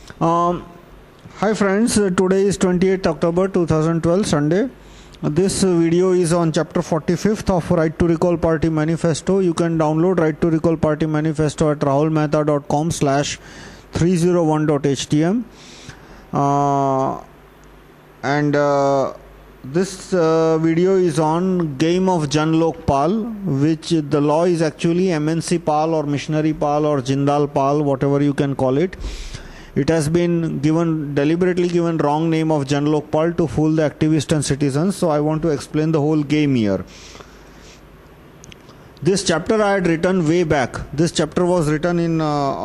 Um, Hi friends, today is 28th October 2012, Sunday. This video is on chapter 45th of Right to Recall Party Manifesto. You can download Right to Recall Party Manifesto at rahulmehta.com/301.htm. This video is on game of Jan Lok Pal, which the law is actually MNC Pal or Missionary Pal or Jindal Pal, whatever you can call it. It has been deliberately given wrong name of Jan Lok Pal to fool the activists and citizens. So I want to explain the whole game here. This chapter I had written way back. This chapter was written in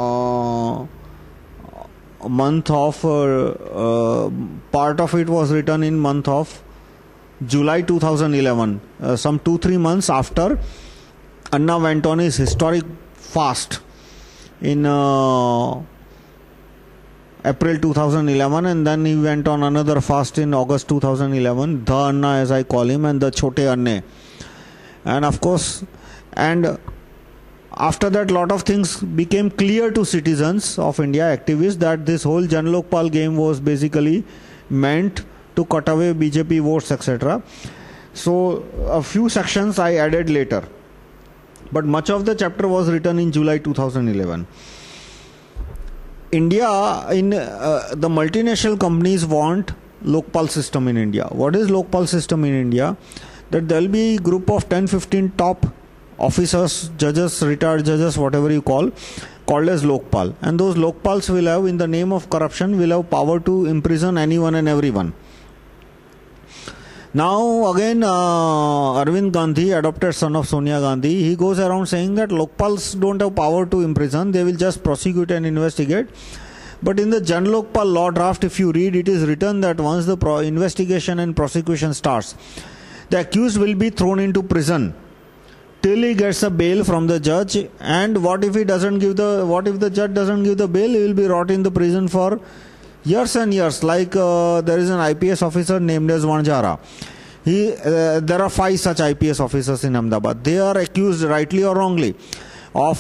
month of part of it was written in month of July 2011, some 2-3 months after Anna went on his historic fast in April 2011, and then he went on another fast in August 2011, the Anna as I call him, and the Chote Anne. And of course, and after that, lot of things became clear to citizens of India, activists, that this whole Jan Lok Pal game was basically meant to cut away BJP votes, etc. So a few sections I added later, but much of the chapter was written in July 2011. India, in the multinational companies want Lokpal system in India. What is Lokpal system in India? That there will be a group of 10-15 top officers, judges, retired judges, whatever you call, called as Lokpal. And those Lokpals will have, in the name of corruption, will have power to imprison anyone and everyone. Now again, Arvind Gandhi, adopted son of Sonia Gandhi, he goes around saying that Lokpals don't have power to imprison, they will just prosecute and investigate. But in the Jan Lok Pal law draft, if you read, it is written that once the investigation and prosecution starts, the accused will be thrown into prison till he gets a bail from the judge. And what if the judge doesn't give the bail? He will be rot in the prison for years and years. Like there is an IPS officer named as Vanjara. There are 5 such IPS officers in Ahmedabad. They are accused, rightly or wrongly, of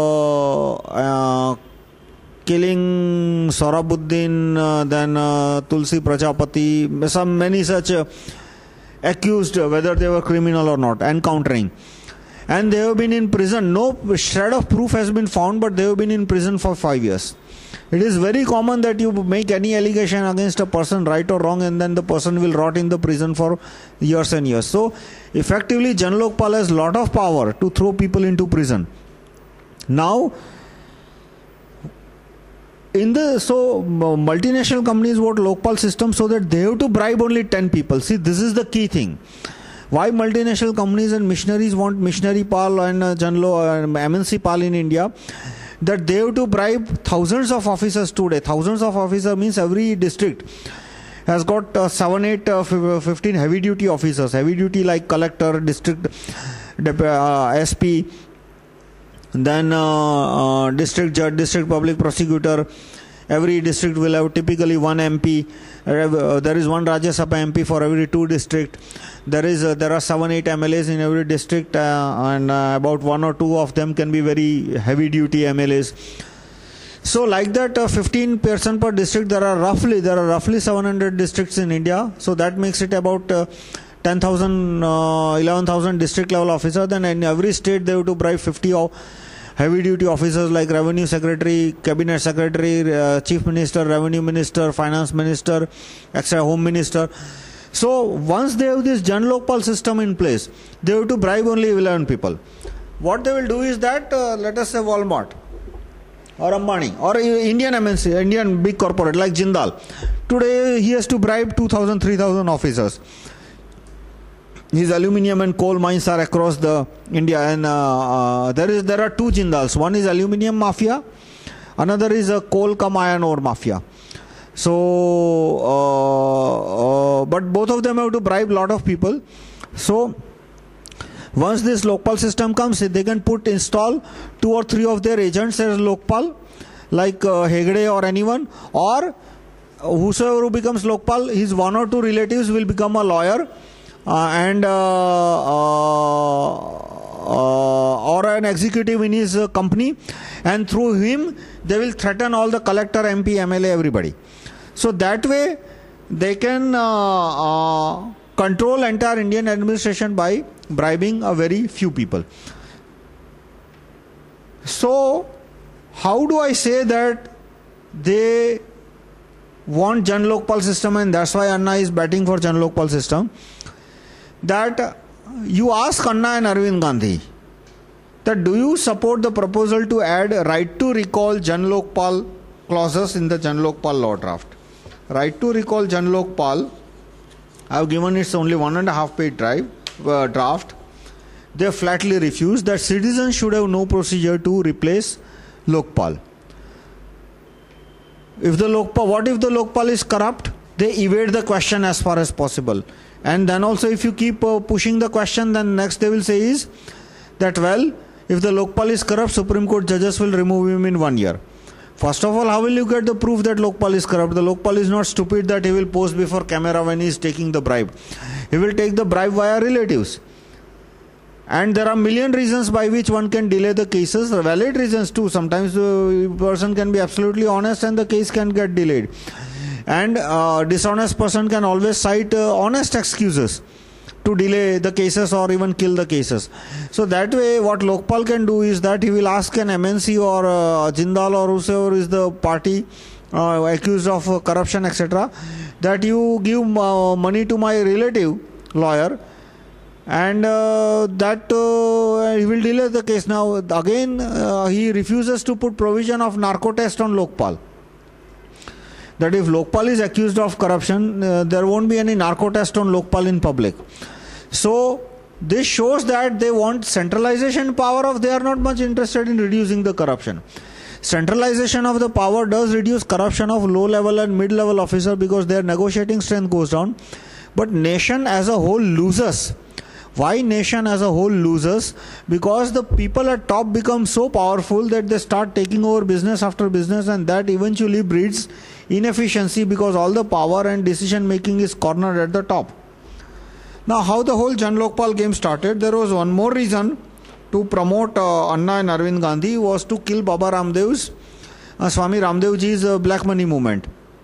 killing Sohrabuddin, then Tulsi Prajapati, many such accused, whether they were criminal or not, encountering. And they have been in prison. No shred of proof has been found, but they have been in prison for 5 years. It is very common that you make any allegation against a person, right or wrong, and then the person will rot in the prison for years and years. So effectively, Jan Lok Pal has lot of power to throw people into prison. Now, multinational companies vote Lokpal system so that they have to bribe only 10 people. See, this is the key thing. Why multinational companies and missionaries want Missionary Pal and MNC Pal in India? That they have to bribe thousands of officers today. Thousands of officers means every district has got 7, 8, 15 heavy duty officers. Heavy duty like collector, district SP, then district judge, district public prosecutor. Every district will have typically 1 MP. There is 1 Rajya Sabha MP for every 2 districts. There are 7-8 MLAs in every district, and about 1 or 2 of them can be very heavy duty MLAs. So like that, 15% per district. There are roughly 700 districts in India. So that makes it about 10,000, 11,000 district level officers. Then in every state they have to bribe 50 heavy duty officers like Revenue Secretary, Cabinet Secretary, Chief Minister, Revenue Minister, Finance Minister, etc., Home Minister. So once they have this Jan Lok Pal system in place, they have to bribe only 11 people. What they will do is that, let us say Walmart or Ambani or Indian MNC, Indian big corporate like Jindal. Today he has to bribe 2,000, 3,000 officers. His aluminium and coal mines are across the India, and there are 2 Jindals. One is aluminium mafia, another is a coal cum iron ore mafia. So, but both of them have to bribe lot of people. So, once this Lokpal system comes, they can install 2 or 3 of their agents as Lokpal, like Hegde or anyone, or whosoever who becomes Lokpal, his 1 or 2 relatives will become a lawyer. or an executive in his company, and through him they will threaten all the collector, MP, MLA, everybody. So that way they can control entire Indian administration by bribing a very few people. So how do I say that they want Jan Lokpal system, and that's why Anna is batting for Jan Lokpal system? That you ask Anna and Arvind Gandhi that do you support the proposal to add right to recall Jan Lokpal clauses in the Jan Lokpal law draft. Right to recall Jan Lokpal, I have given it's only 1.5 page draft. They flatly refuse that citizens should have no procedure to replace Lokpal. What if the Lokpal is corrupt? They evade the question as far as possible. And then also if you keep pushing the question, then next they will say is that, well, if the Lokpal is corrupt, Supreme Court judges will remove him in 1 year. First of all, how will you get the proof that Lokpal is corrupt? The Lokpal is not stupid that he will pose before camera when he is taking the bribe. He will take the bribe via relatives. And there are million reasons by which one can delay the cases, valid reasons too. Sometimes the person can be absolutely honest and the case can get delayed. And dishonest person can always cite honest excuses to delay the cases or even kill the cases. So that way what Lokpal can do is that he will ask an MNC or Jindal or whoever is the party accused of corruption, etc., that you give money to my relative lawyer, and that he will delay the case. Now again he refuses to put provision of narco test on Lokpal. That if Lokpal is accused of corruption, there won't be any narco test on Lokpal in public. So this shows that they want centralization power of, they are not much interested in reducing the corruption. Centralization of the power does reduce corruption of low level and mid level officer because their negotiating strength goes down. But nation as a whole loses. Why nation as a whole loses? Because the people at top become so powerful that they start taking over business after business, and that eventually breeds inefficiency because all the power and decision making is cornered at the top. Now how the whole Jan Lokpal game started, there was one more reason to promote Anna and Arvind Gandhi, was to kill Baba Ramdev's, Swami Ramdevji's black money movement.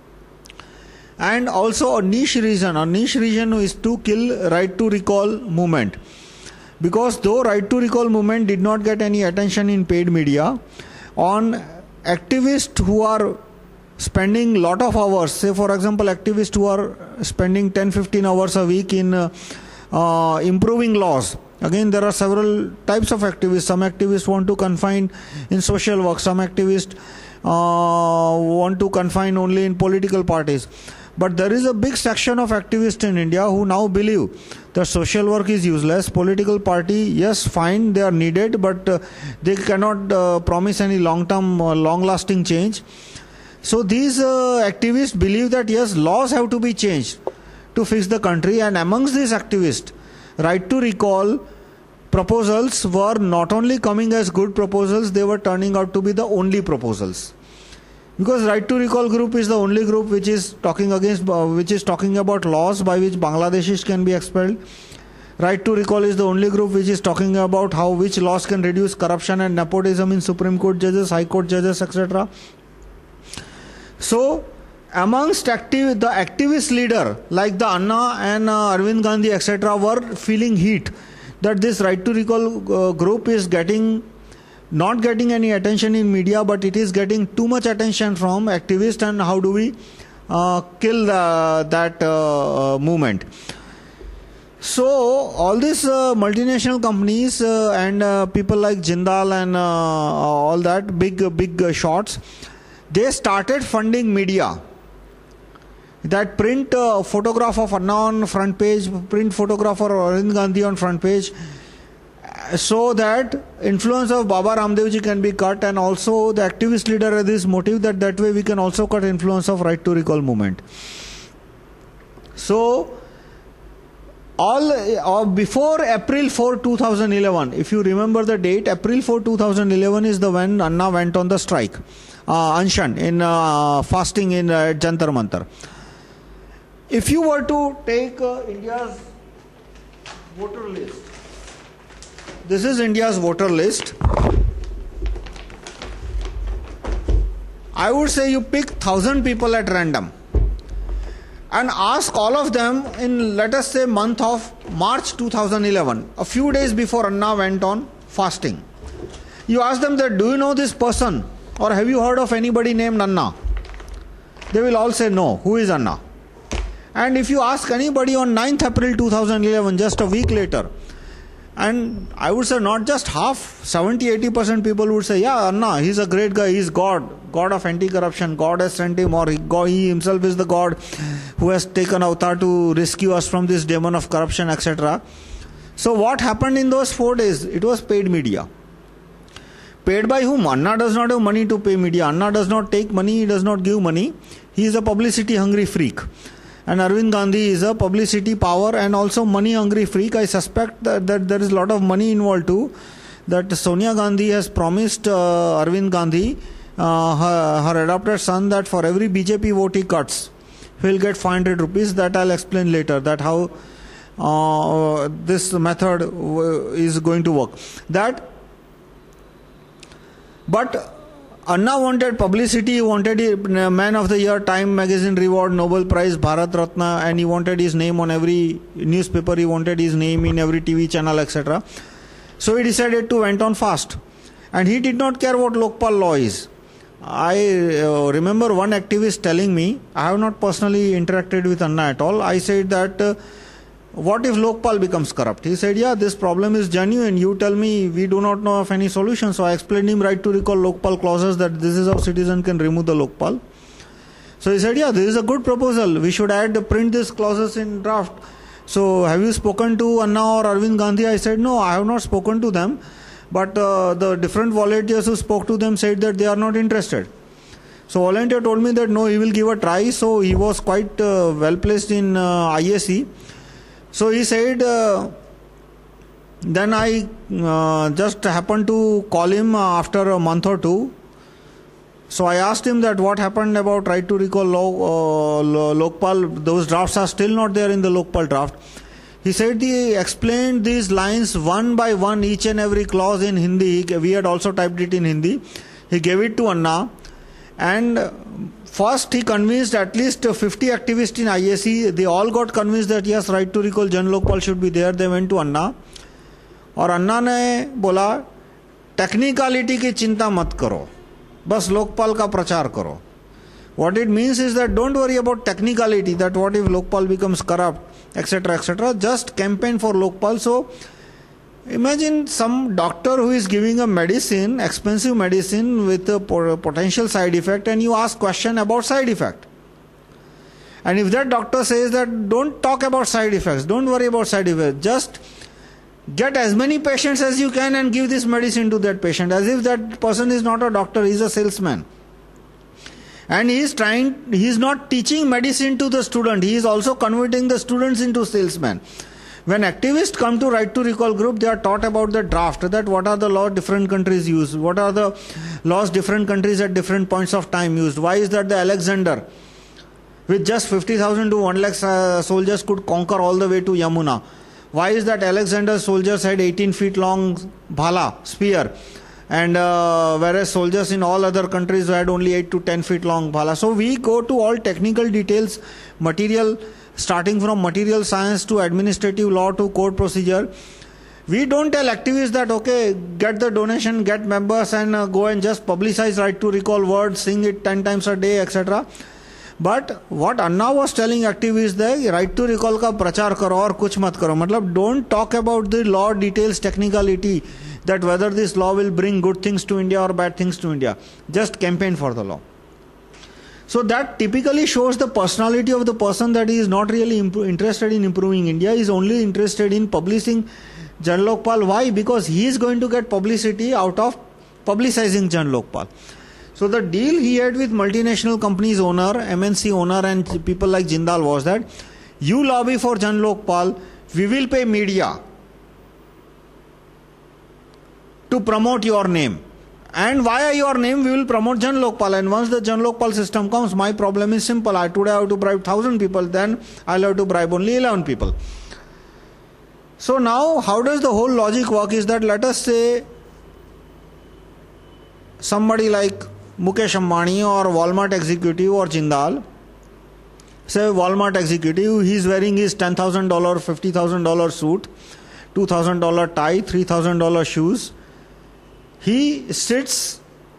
And also a niche reason is to kill right to recall movement. Because though right to recall movement did not get any attention in paid media, on activists who are spending lot of hours, say for example activists who are spending 10-15 hours a week in improving laws. Again, there are several types of activists. Some activists want to confine in social work, some activists want to confine only in political parties. But there is a big section of activists in India who now believe that social work is useless. Political party, yes, fine, they are needed, but they cannot promise any long-term, long-lasting change. So these activists believe that yes, laws have to be changed to fix the country, and amongst these activists, right to recall proposals were not only coming as good proposals, they were turning out to be the only proposals. Because right to recall group is the only group which is talking about laws by which Bangladeshis can be expelled. Right to recall is the only group which is talking about which laws can reduce corruption and nepotism in Supreme Court judges, High Court judges, etc. So amongst the activist leader like the Anna and Arvind Gandhi, etc., were feeling heat that this right to recall group is not getting any attention in media, but it is getting too much attention from activists, and how do we kill that movement. So all these multinational companies and people like Jindal and all that big shots, they started funding media that print photograph of Anna on front page, print photograph of Arvind Gandhi on front page, so that influence of Baba Ramdevji can be cut, and also the activist leader has this motive that way we can also cut influence of right to recall movement. So before April 4, 2011, if you remember the date, April 4, 2011 is the when Anna went on the strike, Anshan, in fasting in Jantar Mantar. If you were to take India's voter list, this is India's voter list. I would say you pick 1,000 people at random and ask all of them in, let us say, month of March 2011, a few days before Anna went on fasting. You ask them that, do you know this person or have you heard of anybody named Anna? They will all say no. Who is Anna? And if you ask anybody on 9th April 2011, just a week later, and I would say not just half, 70-80% people would say, yeah, Anna, he's a great guy, he's God of anti-corruption, God has sent him, or he himself is the God who has taken avatar to rescue us from this demon of corruption, etc. So what happened in those 4 days? It was paid media. Paid by whom? Anna does not have money to pay media. Anna does not take money, he does not give money. He is a publicity hungry freak. And Arvind Gandhi is a publicity power and also money hungry freak. I suspect that there is a lot of money involved too. That Sonia Gandhi has promised Arvind Gandhi, her adopted son, that for every BJP vote he cuts, he will get 500 rupees. That I'll explain later, that how this method is going to work. But Anna wanted publicity, he wanted Man of the Year, Time Magazine Reward, Nobel Prize, Bharat Ratna, and he wanted his name on every newspaper, he wanted his name in every TV channel, etc. So he decided to went on fast. And he did not care what Lokpal law is. I remember one activist telling me, I have not personally interacted with Anna at all. I said that, what if Lokpal becomes corrupt? He said, yeah, this problem is genuine. You tell me, we do not know of any solution. So I explained him right to recall Lokpal clauses, that this is how citizen can remove the Lokpal. So he said, yeah, this is a good proposal. We should print these clauses in draft. So have you spoken to Anna or Arvind Gandhi? I said, no, I have not spoken to them. But the different volunteers who spoke to them said that they are not interested. So volunteer told me that no, he will give a try. So he was quite well placed in IAC. So he said, then I just happened to call him after a month or two. So I asked him that what happened about right to recall Lokpal. Those drafts are still not there in the Lokpal draft. He said he explained these lines one by one, each and every clause in Hindi. We had also typed it in Hindi. He gave it to Anna. And first he convinced at least 50 activists in IAC. They all got convinced that yes, right to recall Jan Lokpal should be there. They went to Anna. और अन्ना ने बोला technicality की चिंता मत करो, बस लोकपाल का प्रचार करो. What it means is that don't worry about technicality, that what if Lokpal becomes corrupt, etc., etc. Just campaign for Lokpal. So imagine some doctor who is giving a medicine, expensive medicine with a potential side effect, and you ask question about side effect. And if that doctor says that don't talk about side effects, don't worry about side effects, just get as many patients as you can and give this medicine to that patient, as if that person is not a doctor, he is a salesman. And he is not teaching medicine to the student, he is also converting the students into salesmen. When activists come to Right to Recall group, they are taught about the draft, that what are the laws different countries use, what are the laws different countries at different points of time used. Why is that the Alexander, with just 50,000 to 1 lakh soldiers, could conquer all the way to Yamuna? Why is that Alexander's soldiers had 18 feet long bhala, spear, and whereas soldiers in all other countries had only 8 to 10 feet long bhala. So we go to all technical details, material, starting from material science to administrative law to court procedure. We don't tell activists that, okay, get the donation, get members and go and just publicize Right to Recall words, sing it 10 times a day, etc. But what Anna was telling activists that Right to Recall ka prachar karo aur kuch mat karo. Matlab, don't talk about the law details, technicality, that whether this law will bring good things to India or bad things to India. Just campaign for the law. So that typically shows the personality of the person, that he is not really interested in improving India. He is only interested in publishing Jan Lokpal. Why? Because he is going to get publicity out of publicizing Jan Lokpal. So the deal he had with multinational companies owner, MNC owner and people like Jindal was that you lobby for Jan Lokpal, we will pay media to promote your name. And via your name we will promote Jan Lokpal. And once the Jan Lokpal system comes, my problem is simple. Today I have to bribe 1,000 people, then I'll have to bribe only 11 people. So now how does the whole logic work is that, let us say somebody like Mukesh Ambani or Walmart executive or Jindal, say Walmart executive, he is wearing his $10,000, $50,000 suit, $2,000 tie, $3,000 shoes. He sits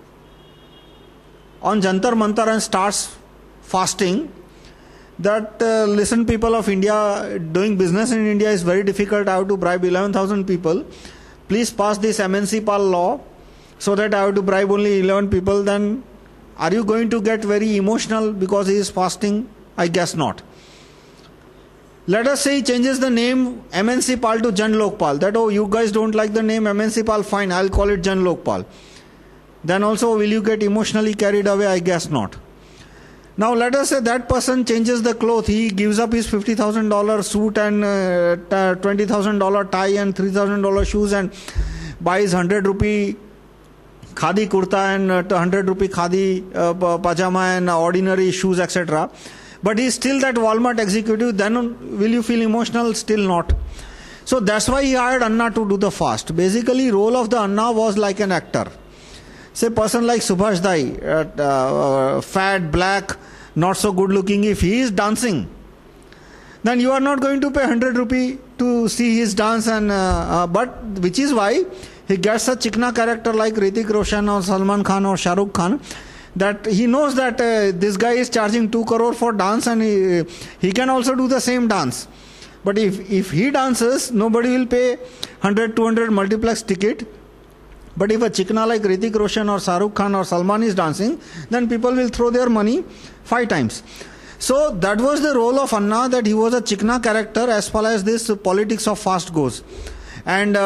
on Jantar Mantar and starts fasting. That listen, people of India, doing business in India is very difficult. I have to bribe 11,000 people. Please pass this MNC PAL law so that I have to bribe only 11 people. Then are you going to get very emotional because he is fasting? I guess not. Let us say he changes the name MNC PAL to Jan Lokpal. That, oh, you guys don't like the name MNC PAL, fine, I'll call it Jan Lokpal. Then also, will you get emotionally carried away? I guess not. Now let us say that person changes the cloth. He gives up his $50,000 suit and $20,000 tie and $3,000 shoes and buys 100 rupee khadi kurta and 100 rupee khadi pajama and ordinary shoes, etc. But he is still that Walmart executive. Then will you feel emotional? Still not. So that's why he hired Anna to do the fast. Basically, role of the Anna was like an actor. Say person like Subhash Dai, fat, black, not so good looking, if he is dancing, then you are not going to pay 100 rupee to see his dance, and but which is why he gets a chikna character like Hrithik Roshan or Salman Khan or Shah Rukh Khan, that he knows that this guy is charging 2 crore for dance and he can also do the same dance. But if he dances, nobody will pay 100, 200 multiplex ticket. But if a chikna like Hrithik Roshan or Shah Rukh Khan or Salman is dancing, then people will throw their money 5 times. So that was the role of Anna, that he was a chikna character as far as this politics of fast goes. And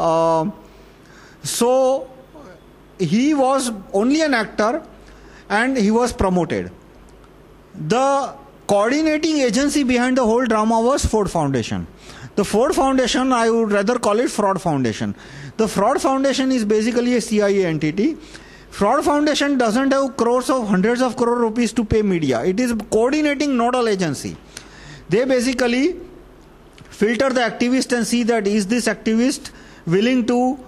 so he was only an actor and he was promoted. The coordinating agency behind the whole drama was Ford Foundation. The Ford Foundation, I would rather call it Fraud Foundation. The Fraud Foundation is basically a CIA entity. Fraud Foundation doesn't have crores of hundreds of crore rupees to pay media. It is coordinating nodal agency. They basically filter the activist and see that is this activist willing to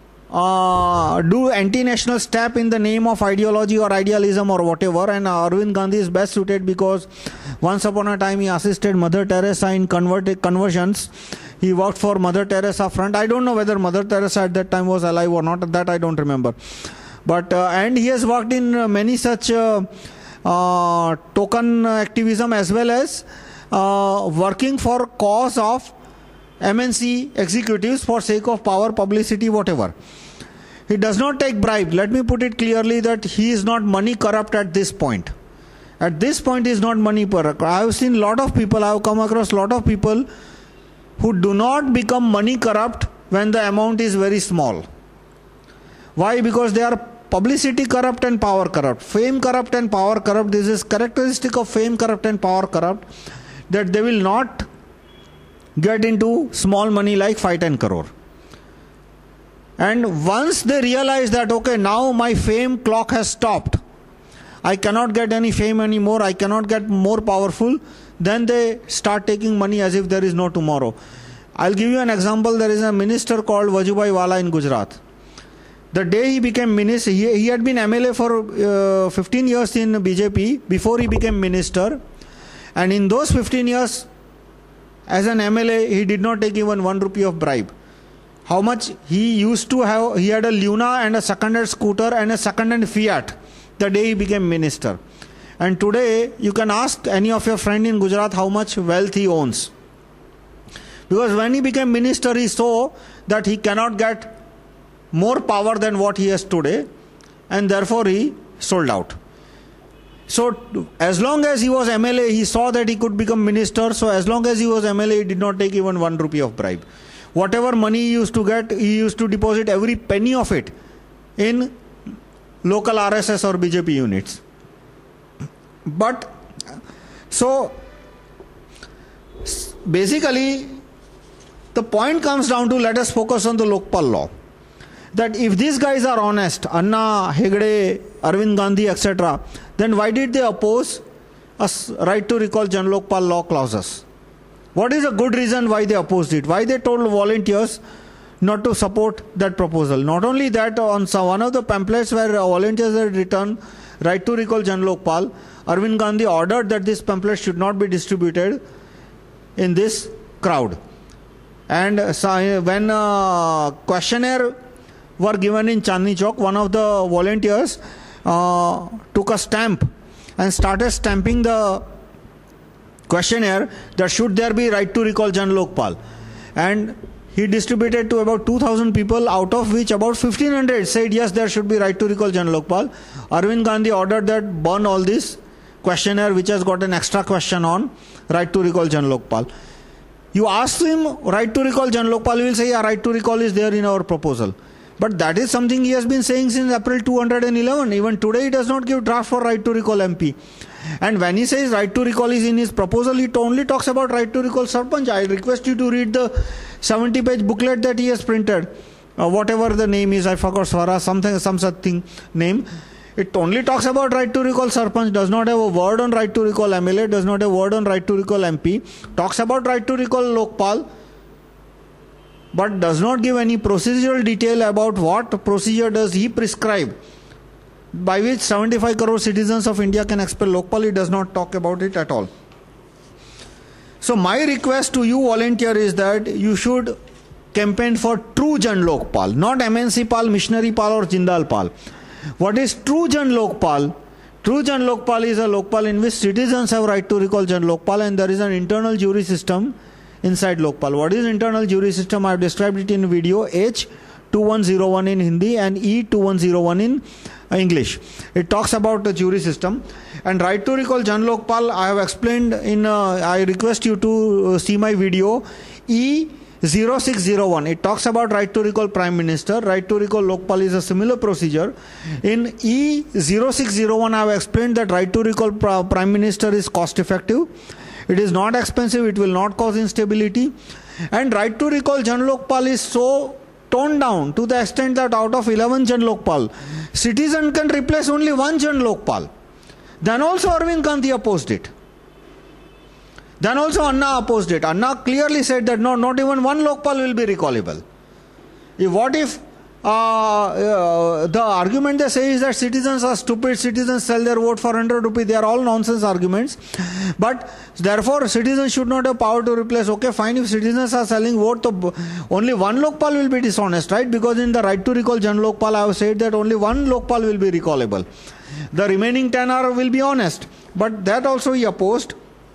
do anti-national step in the name of ideology or idealism or whatever. And Arvind Gandhi is best suited because once upon a time he assisted Mother Teresa in conversions. He worked for Mother Teresa Front. I don't know whether Mother Teresa at that time was alive or not. That I don't remember. But and he has worked in many such token activism, as well as working for cause of MNC executives for sake of power, publicity, whatever. He does not take bribe. Let me put it clearly that he is not money corrupt at this point. At this point he is not money corrupt. I have seen a lot of people, I have come across a lot of people who do not become money corrupt when the amount is very small. Why? Because they are publicity corrupt and power corrupt. Fame corrupt and power corrupt. This is characteristic of fame corrupt and power corrupt, that they will not get into small money like 5-10 crore. And once they realize that, okay, now my fame clock has stopped, I cannot get any fame anymore, I cannot get more powerful, then they start taking money as if there is no tomorrow. I'll give you an example. There is a minister called Vajubhai Wala in Gujarat. The day he became minister, he had been MLA for 15 years in BJP before he became minister. And in those 15 years, as an MLA, he did not take even 1 rupee of bribe. How much he used to have? He had a Luna and a second-hand scooter and a second-hand Fiat the day he became minister. And today, you can ask any of your friend in Gujarat how much wealth he owns. Because when he became minister, he saw that he cannot get more power than what he has today, and therefore he sold out. So as long as he was MLA, he saw that he could become minister. So as long as he was MLA, he did not take even 1 rupee of bribe. Whatever money he used to get, he used to deposit every penny of it in local RSS or BJP units. But so basically the point comes down to, let us focus on the Lokpal law. That if these guys are honest, Anna, Hegde, Arvind Gandhi, etc., then why did they oppose a right to recall Jan Lokpal law clauses? What is a good reason why they opposed it? Why they told volunteers not to support that proposal? Not only that, on one of the pamphlets where volunteers had written right to recall Jan Lokpal, Arvind Gandhi ordered that this pamphlet should not be distributed in this crowd. And when questionnaire were given in Chandni Chowk, one of the volunteers took a stamp and started stamping the questionnaire that should there be right to recall Jan Lokpal. And he distributed to about 2,000 people, out of which about 1,500 said yes, there should be right to recall Jan Lokpal. Arvind Gandhi ordered that burn all this questionnaire which has got an extra question on right to recall Jan Lokpal. You ask him right to recall Jan Lokpal, he will say, yeah, right to recall is there in our proposal. But that is something he has been saying since April 211. Even today he does not give draft for right to recall MP. And when he says right to recall is in his proposal, he only talks about right to recall Sarpanch. I request you to read the 70-page booklet that he has printed. Whatever the name is, I forgot, Swara, some such thing name. It only talks about right to recall Sarpanch, does not have a word on right to recall MLA, does not have a word on right to recall MP, talks about right to recall Lokpal, but does not give any procedural detail about what procedure does he prescribe by which 75 crore citizens of India can expel Lokpal. He does not talk about it at all. So my request to you volunteer is that you should campaign for true Jan Lokpal, not MNC Pal, Missionary Pal or Jindal Pal. What is true Jan Lokpal? True Jan Lokpal is a Lokpal in which citizens have right to recall Jan Lokpal, and there is an internal jury system inside Lokpal. What is internal jury system? I have described it in video H2101 in Hindi and E2101 in English. It talks about the jury system. And right to recall Jan Lokpal, I have explained in, I request you to see my video E0601. It talks about right to recall Prime Minister. Right to recall Lokpal is a similar procedure. In E0601, I have explained that right to recall Prime Minister is cost effective. It is not expensive. It will not cause instability. And right to recall Jan Lokpal is so toned down to the extent that out of 11 Jan Lokpal, citizen can replace only one Jan Lokpal. Then also Arvind Gandhi opposed it. Then also Anna opposed it. Anna clearly said that no, not even one Lokpal will be recallable. What if the argument they say is that citizens are stupid, citizens sell their vote for 100 rupees, they are all nonsense arguments. But therefore citizens should not have power to replace. Okay, fine, if citizens are selling vote, only one Lokpal will be dishonest, right? Because in the right to recall Jan Lokpal, I have said that only one Lokpal will be recallable. The remaining 10 will be honest. But that also he opposed.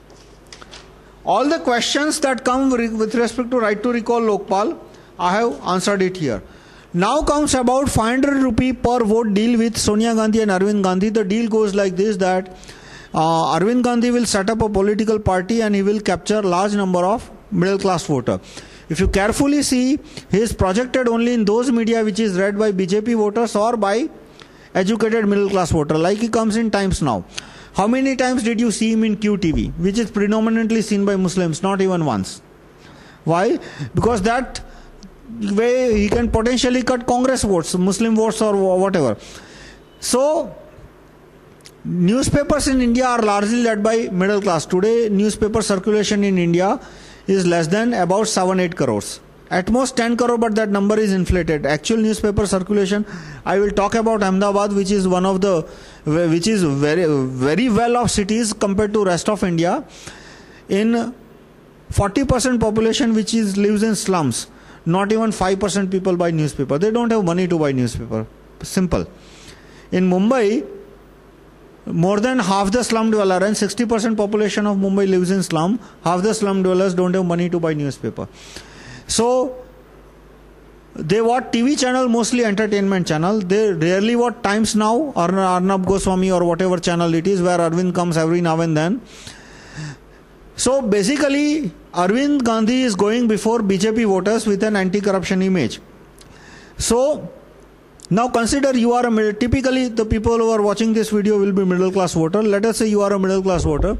All the questions that come with respect to right to recall Lokpal, I have answered it here. Now comes about 500 rupee per vote deal with Sonia Gandhi and Arvind Gandhi. The deal goes like this, that Arvind Gandhi will set up a political party and he will capture large number of middle class voter. If you carefully see, he is projected only in those media which is read by BJP voters or by educated middle class voter, like he comes in Times Now. How many times did you see him in QTV, which is predominantly seen by Muslims? Not even once. Why? Because that way he can potentially cut Congress votes, Muslim votes or whatever. So newspapers in India are largely led by middle class. Today newspaper circulation in India is less than about 7-8 crores. At most 10 crore, but that number is inflated. Actual newspaper circulation, I will talk about Ahmedabad, which is one of the, which is very well off cities compared to rest of India. In 40% population which lives in slums, not even 5% people buy newspaper. They don't have money to buy newspaper. Simple. In Mumbai, more than half the slum dweller, and 60% population of Mumbai lives in slum, half the slum dwellers don't have money to buy newspaper. So they watch TV channel, mostly entertainment channel. They rarely watch Times Now or Arnab Goswami or whatever channel it is where Arvind comes every now and then. So basically Arvind Gandhi is going before BJP voters with an anti-corruption image. So now consider you are a typically the people who are watching this video will be middle class voter. Let us say you are a middle class voter.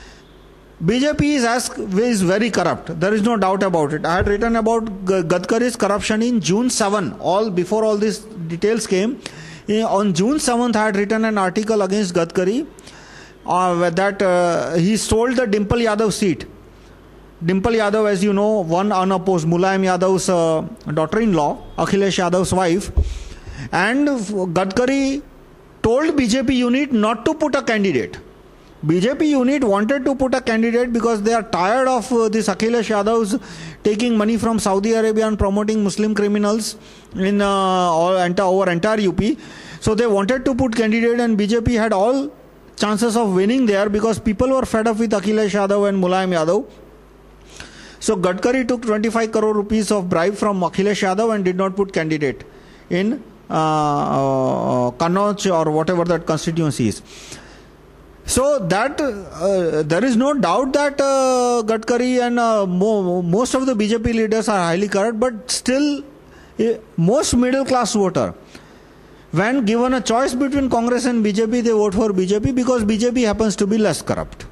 BJP is very corrupt. There is no doubt about it. I had written about Gadkari's corruption in June 7. Before all these details came. On June 7th, I had written an article against Gadkari that he stole the Dimple Yadav seat. Dimple Yadav, as you know, won unopposed. Mulayam Yadav's daughter-in-law, Akhilesh Yadav's wife. And Gadkari told BJP unit not to put a candidate. BJP unit wanted to put a candidate because they are tired of this Akhilesh Yadav's taking money from Saudi Arabia and promoting Muslim criminals in over entire UP. So they wanted to put candidate, and BJP had all chances of winning there because people were fed up with Akhilesh Yadav and Mulayam Yadav. So Gadkari took 25 crore rupees of bribe from Akhilesh Yadav and did not put candidate in Kannauj or whatever that constituency is. So that there is no doubt that Gadkari and most of the BJP leaders are highly corrupt, but still most middle class voter, when given a choice between Congress and BJP, they vote for BJP because BJP happens to be less corrupt.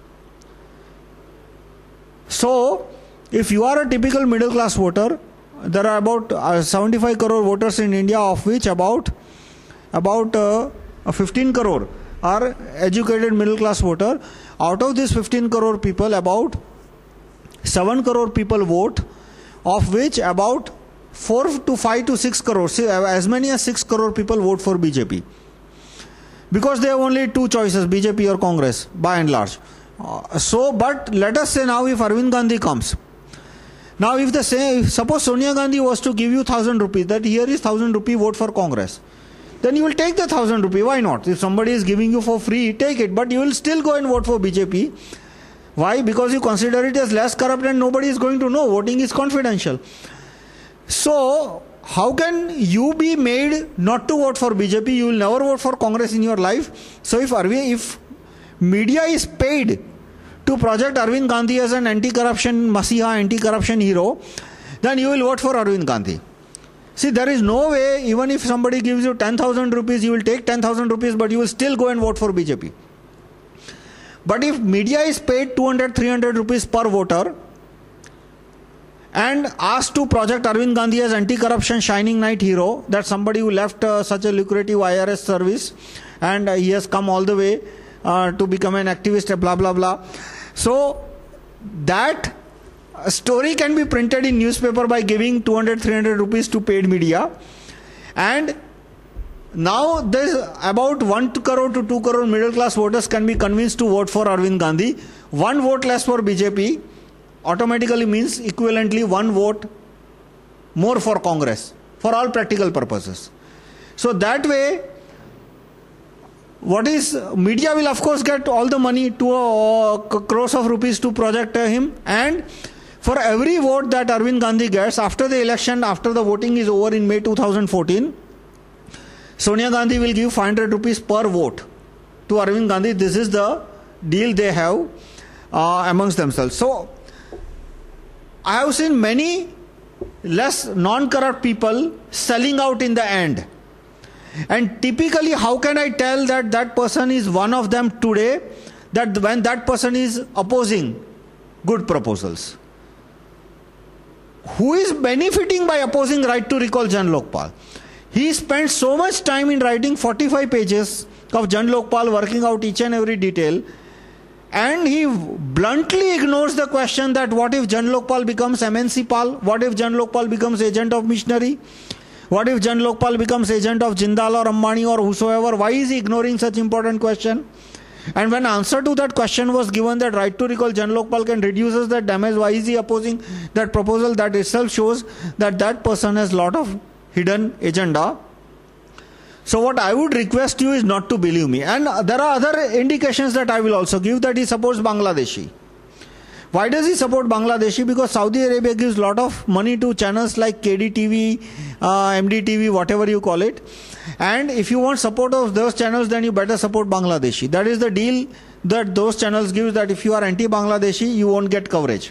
So if you are a typical middle class voter, there are about 75 crore voters in India, of which about 15 crore are educated middle class voter. Out of this 15 crore people, about 7 crore people vote, of which about 4 to 5 to 6 crore, as many as 6 crore people vote for BJP. Because they have only two choices, BJP or Congress, by and large. But let us say now if Arvind Gandhi comes. Now if suppose Sonia Gandhi was to give you 1,000 rupees, that here is 1,000 rupee, vote for Congress. Then you will take the 1,000 rupee, why not? If somebody is giving you for free, take it, but you will still go and vote for BJP. Why? Because you consider it as less corrupt and nobody is going to know, voting is confidential. So how can you be made not to vote for BJP? You will never vote for Congress in your life. So if media is paid to project Arvind Gandhi as an anti-corruption masiha, anti-corruption hero, then you will vote for Arvind Gandhi. See, there is no way, even if somebody gives you 10,000 rupees, you will take 10,000 rupees, but you will still go and vote for BJP. But if media is paid 200, 300 rupees per voter and asked to project Arvind Gandhi as anti-corruption shining knight hero, that somebody who left such a lucrative IRS service and he has come all the way to become an activist, blah, blah, blah. So that story can be printed in newspaper by giving 200, 300 rupees to paid media. And now there's about 1 crore to 2 crore middle class voters can be convinced to vote for Arvind Gandhi. 1 vote less for BJP automatically means equivalently 1 vote more for Congress for all practical purposes. So that way, media will of course get all the money, to crores of rupees to project him, and for every vote that Arvind Gandhi gets after the election, after the voting is over in May 2014, Sonia Gandhi will give 500 rupees per vote to Arvind Gandhi. This is the deal they have amongst themselves. So I have seen many less non-corrupt people selling out in the end. And typically, how can I tell that that person is one of them today, that when that person is opposing good proposals? Who is benefiting by opposing right to recall Jan Lokpal? He spent so much time in writing 45 pages of Jan Lokpal, working out each and every detail, and he bluntly ignores the question that what if Jan Lokpal becomes MNC Pal? What if Jan Lokpal becomes agent of missionary? What if Jan Lokpal becomes agent of Jindal or Ambani or whosoever? Why is he ignoring such important question? And when answer to that question was given that right to recall Jan Lokpal can reduces that damage, why is he opposing that proposal? That itself shows that that person has lot of hidden agenda. So what I would request you is not to believe me. And there are other indications that I will also give, that he supports Bangladeshi. Why does he support Bangladeshi? Because Saudi Arabia gives lot of money to channels like KDTV, MDTV, whatever you call it. And if you want support of those channels, then you better support Bangladeshi. That is the deal that those channels give, that if you are anti-Bangladeshi, you won't get coverage.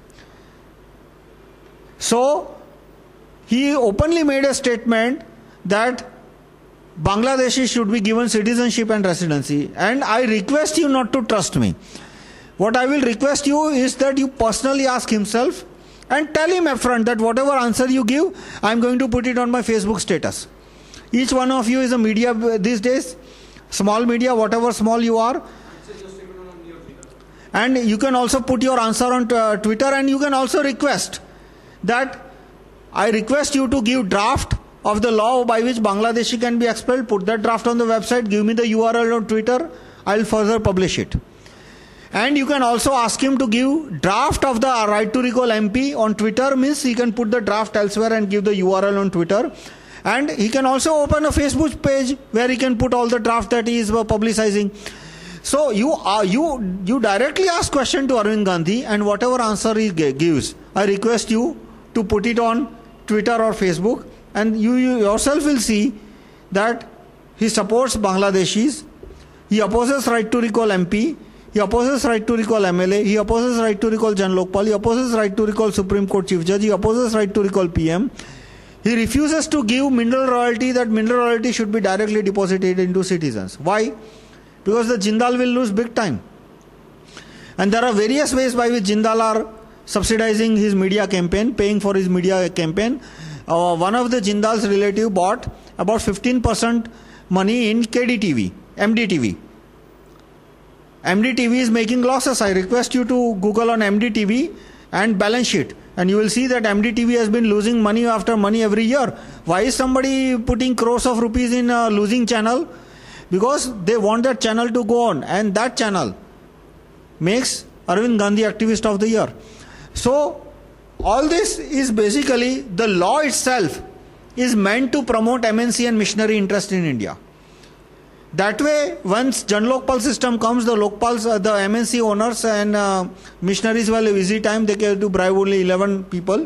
So he openly made a statement that Bangladeshi should be given citizenship and residency. And I request you not to trust me. What I will request you is that you personally ask himself and tell him upfront that whatever answer you give, I am going to put it on my Facebook status. Each one of you is a media these days, small media, whatever small you are. And you can also put your answer on Twitter, and you can also request that I request you to give draft of the law by which Bangladeshi can be expelled. Put that draft on the website, give me the URL on Twitter, I'll further publish it. And you can also ask him to give draft of the right to recall MP on Twitter, means he can put the draft elsewhere and give the URL on Twitter. And he can also open a Facebook page where he can put all the draft that he is publicizing. So you directly ask question to Arvind Gandhi, and whatever answer he gives, I request you to put it on Twitter or Facebook, and you yourself will see that he supports Bangladeshis, he opposes right to recall MP, he opposes right to recall MLA, he opposes right to recall Jan Lokpal, he opposes right to recall Supreme Court Chief Judge, he opposes right to recall PM. He refuses to give mineral royalty, that mineral royalty should be directly deposited into citizens. Why? Because the Jindal will lose big time. And there are various ways by which Jindal are subsidizing his media campaign, paying for his media campaign. One of the Jindal's relative bought about 15% money in KDTV, MDTV. MDTV is making losses. I request you to Google on MDTV and balance sheet, and you will see that MDTV has been losing money after money every year. Why is somebody putting crores of rupees in a losing channel? Because they want that channel to go on, and that channel makes Arvind Gandhi Activist of the Year. So all this is basically, the law itself is meant to promote MNC and missionary interest in India. That way, once Jan Lokpal system comes, the Lokpals, the MNC owners and missionaries will have easy time. They can to bribe only 11 people.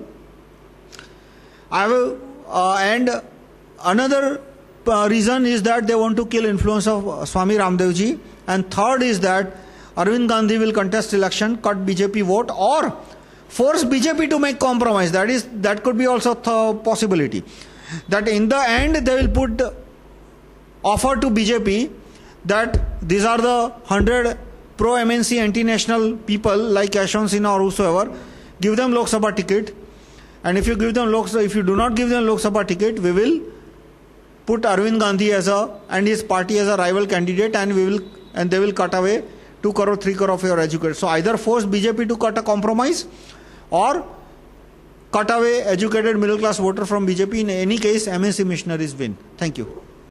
And another reason is that they want to kill influence of Swami Ramdev ji. And third is that Arvind Gandhi will contest election, cut BJP vote, or force BJP to make compromise. That could be also a possibility. That in the end they will put offer to BJP that these are the 100 pro-MNC anti-national people like Yashwant Sinha or whosoever, give them Lok Sabha ticket, and if you give them if you do not give them Lok Sabha ticket, we will put Arvind Gandhi and his party as a rival candidate, and they will cut away 2 crore, 3 crore of your educated. So either force BJP to cut a compromise or cut away educated middle class voter from BJP. In any case, MNC missionaries win. Thank you.